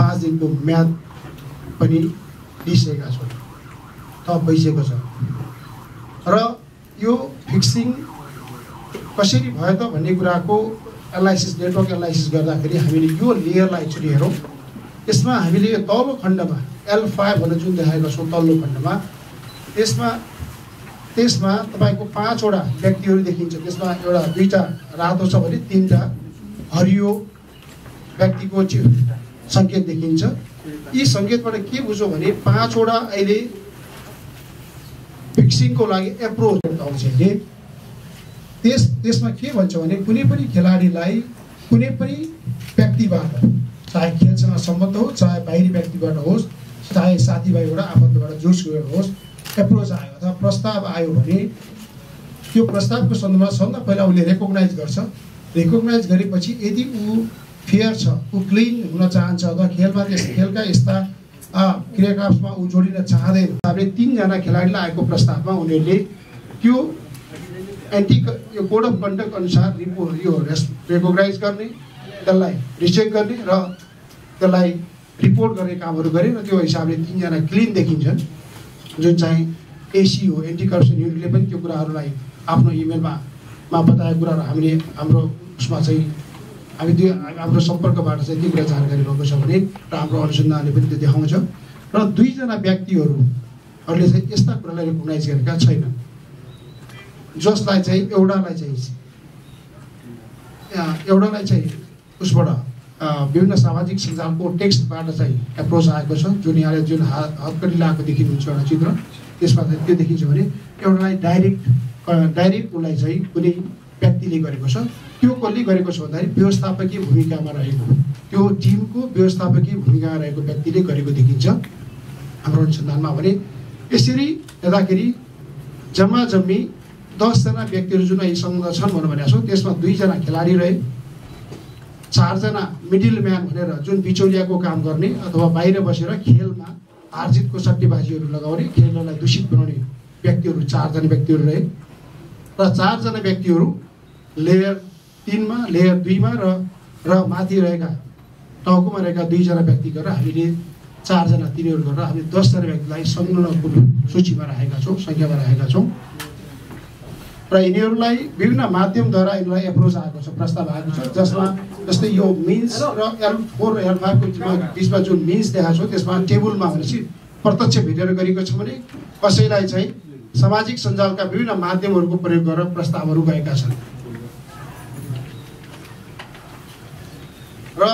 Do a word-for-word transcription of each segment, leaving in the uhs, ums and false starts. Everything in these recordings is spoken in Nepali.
पाँच दिनको म्याद पनि लिइसकेका छौँ, थप भइसकेको छ। र यो फिक्सिङ कसरी भयो त भन्ने कुराको एनालाइसिस, नेटवर्क एनालाइसिस गर्दाखेरि हामीले यो लेयरलाई एकचोटि हेरौँ। यसमा हामीले तल्लो खण्डमा एल फाइभ भनेर जुन देखाएको छौँ तल्लो खण्डमा, त्यसमा त्यसमा तपाईँको पाँचवटा व्यक्तिहरू देखिन्छ। त्यसमा एउटा दुईवटा रातो छ भने तिनवटा हरियो व्यक्तिको सङ्केत देखिन्छ। यी सङ्केतबाट के बुझ्छौँ भने पाँचवटा अहिले फिक्सिङको लागि एप्रोच आउँछ। त्यस त्यसमा के भन्छ भने कुनै पनि खेलाडीलाई कुनै पनि व्यक्तिबाट, चाहे खेलसँग सम्बन्ध होस्, चाहे बाहिरी व्यक्तिबाट होस्, चाहे साथीभाइबाट, आफन्तबाट जोसबाट होस्, एप्रोच आयो अथवा प्रस्ताव आयो भने त्यो प्रस्तावको सन्दर्भमा सबभन्दा पहिला उसले रेकग्नाइज गर्छ। रेकग्नाइज गरेपछि यदि ऊ फेयर छ, ऊ क्लिन हुन चाहन्छ अथवा खेलमा त्यस खेलका यस्ता क्रियाकलापमा ऊ जोडिन चाहँदैन, हामीले तिनजना खेलाडीलाई आएको प्रस्तावमा उनीहरूले त्यो एन्टी यो कोड अफ कन्डक्ट अनुसार रिपोर्ट यो रेकग्नाइज गर्ने, त्यसलाई रिजेक्ट गर्ने र त्यसलाई रिपोर्ट गर्ने कामहरू गरे र त्यो हिसाबले तिनजना क्लिन देखिन्छन्। जुन चाहिँ एसी हो, एन्टी करप्सन युनिटले पनि त्यो कुराहरूलाई आफ्नो इमेलमा मा बताएको कुराहरू हामीले हाम्रो उसमा चाहिँ हामी त्यो हाम्रो सम्पर्कबाट चाहिँ त्यो कुरा जानकारी भएको छ भने र हाम्रो अनुसन्धानले पनि त्यो देखाउँछ। र दुईजना व्यक्तिहरूले चाहिँ यस्ता कुरालाई रेकग्नाइज गरेका छैनन्, जसलाई चाहिँ एउटालाई चाहिँ एउटालाई चाहिँ उसबाट विभिन्न सामाजिक सञ्जालको टेक्स्टबाट चाहिँ एप्रोच आएको छ। जुन यहाँले जुन हतकडी लगाएको देखिनुहुन्छ एउटा चित्र, त्यसमा चाहिँ त्यो देखिन्छ भने एउटालाई डाइरेक्ट डाइरेक्ट उसलाई चाहिँ कुनै व्यक्तिले गरेको छ। त्यो कसले गरेको छ भन्दाखेरि व्यवस्थापकीय भूमिकामा रहेको, त्यो टिमको व्यवस्थापकीय भूमिकामा रहेको व्यक्तिले गरेको देखिन्छ हाम्रो अनुसन्धानमा। भने यसरी हेर्दाखेरि जम्मा जम्मी दसजना व्यक्तिहरू जुन यीसँग छन् भनेर छौँ, त्यसमा दुईजना खेलाडी रहे, चारजना मिडल म्यान भनेर जुन बिचौलियाको काम गर्ने अथवा बाहिर बसेर खेलमा हारजितको सट्टेबाजीहरू लगाउने, खेललाई दूषित बनाउने व्यक्तिहरू चारजना व्यक्तिहरू रहे। र चारजना व्यक्तिहरू लेयर तिनमा, लेयर दुईमा र र माथि रहेका टाउकोमा रहेका दुईजना व्यक्ति गरेर हामीले चारजना तिनीहरू गरेर हामीले दसजना व्यक्तिलाई संलग्नको सूचीमा राखेका छौँ, सङ्ख्यामा राखेका छौँ। र यिनीहरूलाई विभिन्न माध्यमद्वारा यिनीहरूलाई एप्रोच आएको छ, प्रस्ताव आएको छ, जसमा जस्तै यो मिन्स र एल फोर र एल फाइभको बिचमा जुन मिन्स देखाएको छ त्यसमा टेबलमा भनेपछि प्रत्यक्ष भेटेर गरेको छ भने कसैलाई चाहिँ सामाजिक सञ्जालका विभिन्न माध्यमहरूको प्रयोग गरेर प्रस्तावहरू गएका छन्। र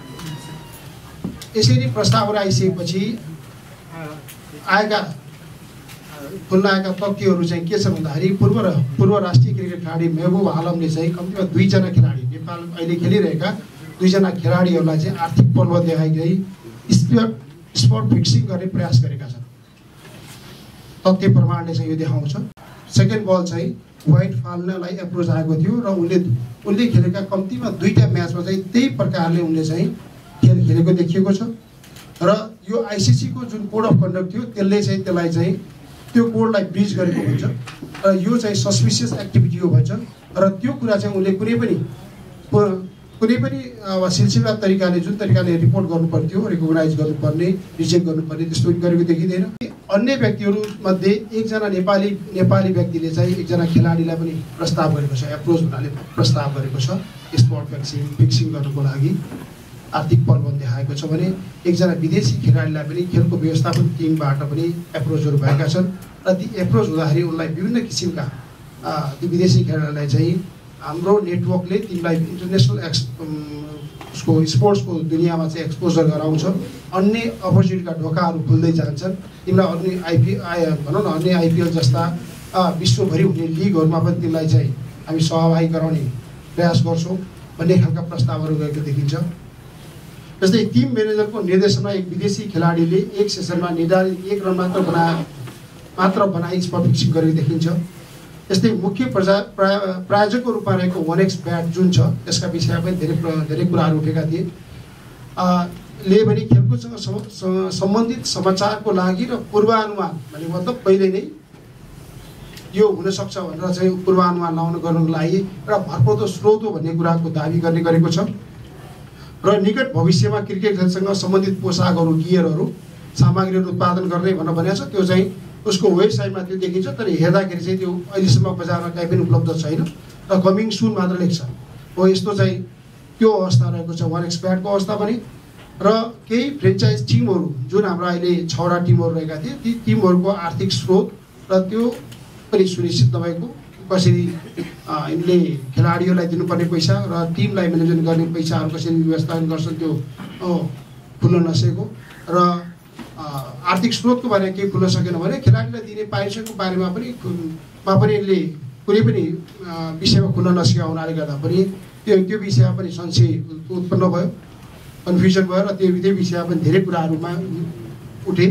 यसरी प्रस्तावहरू आइसकेपछि आएका खुल्न आएका तथ्यहरू चाहिँ के छ भन्दाखेरि पूर्व र पूर्व राष्ट्रिय क्रिकेट खेलाडी महबुब आलमले चाहिँ कम्तीमा दुईजना खेलाडी, नेपाल अहिले खेलिरहेका दुईजना खेलाडीहरूलाई चाहिँ आर्थिक प्रलोभन देखाइदिई स्पोर्ट स्पोर्ट फिक्सिङ गर्ने प्रयास गरेका छन्। तथ्य प्रमाणले चाहिँ यो देखाउँछ। सेकेन्ड बल चाहिँ व्हाइट फाल्नलाई एप्रोच आएको थियो र उनले उनले खेलेका कम्तीमा दुईवटा म्याचमा चाहिँ त्यही प्रकारले उनले चाहिँ खेल खेलेको देखिएको छ। र यो आइसिसीको जुन कोड अफ कन्डक्ट थियो त्यसले चाहिँ त्यसलाई चाहिँ त्यो कोडलाई ब्रिज गरेको हुन्छ र यो चाहिँ सस्पिसियस एक्टिभिटी हो भन्छ। र त्यो कुरा चाहिँ उनले कुनै पनि कुनै पनि अब सिलसिला तरिकाले जुन तरिकाले रिपोर्ट गर्नुपर्थ्यो, रिकग्नाइज गर्नुपर्ने, रिजेक्ट गर्नुपर्ने, त्यस्तो गरेको देखिँदैन। अन्य व्यक्तिहरूमध्ये एकजना नेपाली नेपाली व्यक्तिले चाहिँ एकजना खेलाडीलाई पनि प्रस्ताव गरेको छ, एप्रोच भन्नाले प्रस्ताव गरेको छ स्पोर्ट फिक्सिङ फिक्सिङ गर्नको लागि आर्थिक प्रलोभन देखाएको छ भने एकजना विदेशी खेलाडीलाई पनि खेलको व्यवस्थापन टिमबाट पनि एप्रोचहरू भएका छन्। र ती एप्रोच हुँदाखेरि उनलाई विभिन्न किसिमका ती विदेशी खेलाडीलाई चाहिँ हाम्रो नेटवर्कले तिमीलाई इन्टरनेसनल एक्स उसको स्पोर्ट्सको दुनियाँमा चाहिँ एक्सपोजर गराउँछ, अन्य अपर्च्युनिटीका ढोकाहरू खुल्दै जान्छन्, तिमीलाई अन्य आइपी आइ भनौँ न अन्य आइपिएल जस्ता विश्वभरि हुने लिगहरूमा पनि तिमीलाई चाहिँ हामी सहभागी गराउने प्रयास गर्छौँ भन्ने खालका प्रस्तावहरू गएको देखिन्छ। जस्तै टिम म्यानेजरको निर्देशनमा एक विदेशी खेलाडीले एक सेसनमा निर्धारित एक रन मात्र बना मात्र बनाई स्पोर्ट फिक्सिङ गरेको देखिन्छ। यस्तै मुख्य प्रजा प्रायोजकको रूपमा रहेको वान एक्स ब्याट जुन छ त्यसका विषयमा पनि धेरै धेरै कुराहरू उठेका थिए। ले पनि खेलकुदसँग सम्बन्धित समाचारको लागि र पूर्वानुमान भन्ने मतलब पहिले नै यो हुनसक्छ भनेर चाहिँ पूर्वानुमान लाउन गर्नुको लागि एउटा भरपर्दो स्रोत हो भन्ने कुराको दाबी गर्ने गरेको छ। र र निकट भविष्यमा क्रिकेट खेलसँग सम्बन्धित पोसाकहरू गियरहरू सामग्रीहरू उत्पादन गर्ने भनेर भनेको छ। त्यो चाहिँ उसको वेबसाइटमा त्यो देखिन्छ, तर हेर्दाखेरि चाहिँ त्यो अहिलेसम्म बजारमा कहीँ पनि उपलब्ध छैन र कमिङ सुन मात्र लेख्छ हो। यस्तो चाहिँ त्यो अवस्था रहेको छ वान एक्सप्याडको अवस्था पनि। र केही फ्रेन्चाइज टिमहरू जुन हाम्रो अहिले छवटा टिमहरू रहेका थिए, ती टिमहरूको आर्थिक स्रोत र त्यो पनि सुनिश्चित नभएको, कसरी यिनले खेलाडीहरूलाई दिनुपर्ने पैसा र टिमलाई म्यानेजमेन्ट गर्ने पैसाहरू कसरी व्यवस्थापन गर्छन् त्यो खुल्न नसकेको र आर्थिक स्रोतको बारेमा केही खुल्न सकेन भने खेलाडीलाई दिने पारिश्रमिकको बारेमा पनि मा पनि यसले कुनै पनि विषयमा खुल्न नसकेका हुनाले गर्दा पनि त्यो त्यो विषयमा पनि संशय उत्पन्न भयो, कन्फ्युजन भयो र त्यो त्यो विषयमा पनि धेरै कुराहरूमा उठे।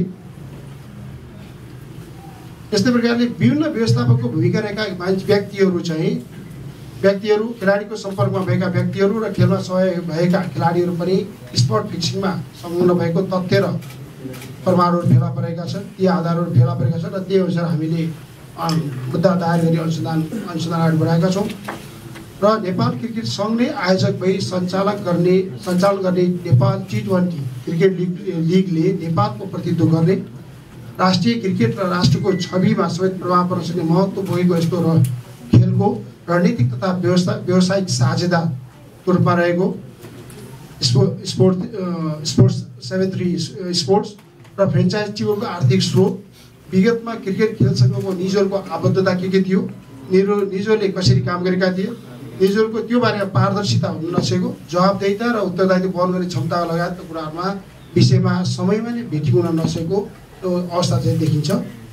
यस्तै प्रकारले विभिन्न व्यवस्थापकको भूमिका रहेका मान्छे व्यक्तिहरू चाहिँ व्यक्तिहरू खेलाडीको सम्पर्कमा भएका व्यक्तिहरू र खेलमा सहयोग भएका खेलाडीहरू पनि स्पोर्ट फिक्सिङमा संलग्न भएको तथ्य र प्रमाणहरू फेला परेका छन्। ती आधारहरू फेला परेका छन् र त्यही अनुसार हामीले मुद्दा दायर गरी अनुसन्धान अनुसन्धान अगाडि बढाएका छौँ र नेपाल क्रिकेट सङ्घले आयोजक भई सञ्चालक गर्ने सञ्चालन गर्ने Nepal T twenty cricket league लिगले नेपालको प्रतिनिधित्व गर्ने राष्ट्रिय क्रिकेट र राष्ट्रको छविमा समेत प्रभाव पर्न सक्ने महत्त्व बोकेको यस्तो र खेलको रणनीतिक तथा व्यवस्था व्यावसायिक साझेदारको रूपमा रहेको स्पो sport sports seven three sports र फ्रेन्चाइज टिमहरूको आर्थिक स्रोत, विगतमा क्रिकेट खेलसँगको निजहरूको आबद्धता के के थियो, निजो निजोले कसरी काम गरेका थिए, निजहरूको त्यो बारेमा पारदर्शिता हुन नसकेको, जवाबदेहिता र उत्तरदायित्व वहन गर्ने क्षमता लगायतका कुराहरूमा विषयमा समयमा नै भेटी हुन नसकेको अवस्था चाहिँ देखिन्छ।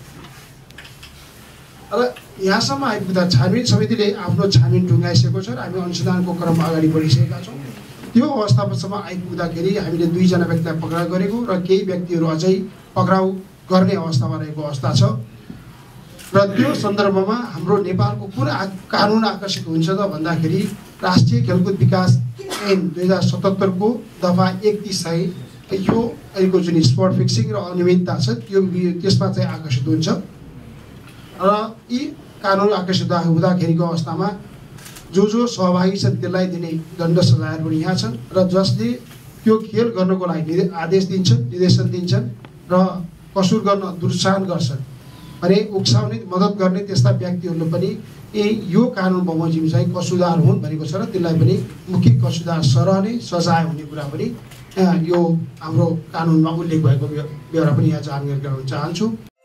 र यहाँसम्म आइपुग्दा छानबिन समितिले आफ्नो छानबिन टुङ्गाइसकेको छ र हामी अनुसन्धानको क्रममा अगाडि बढिसकेका छौँ। त्यो अवस्थासम्म आइपुग्दाखेरि हामीले दुईजना व्यक्तिलाई पक्राउ गरेको र केही व्यक्तिहरू अझै पक्राउ गर्ने अवस्थामा रहेको अवस्था छ र त्यो सन्दर्भमा हाम्रो नेपालको कुन कानुन आकर्षित हुन्छ त भन्दाखेरि राष्ट्रिय खेलकुद विकास ऐन दुई हजार सतहत्तरको दफा एकतिस सय यो अहिलेको जुन स्पोर्ट फिक्सिङ र अनियमितता छ त्यो त्यसमा चाहिँ आकर्षित हुन्छ र यी कानुन आकर्षित हुँदाखेरिको अवस्थामा जो जो सहभागी छन् त्यसलाई दिने दण्ड सजायहरू पनि यहाँ छन् र जसले त्यो खेल गर्नको लागि आदेश दिन्छन्, निर्देशन दिन्छन् र कसुर गर्न दुरुत्साहन गर्छन् भने उक्साउने मद्दत गर्ने त्यस्ता व्यक्तिहरूले पनि ए यो कानुन बमोजिम चाहिँ कसुरदार हुन् भनेको छ र त्यसलाई पनि मुख्य कसुरदार सरहने सजाय हुने कुरा पनि यो हाम्रो कानुनमा उल्लेख भएको बेहोरा पनि यहाँ जानकारी गराउन चाहन्छु।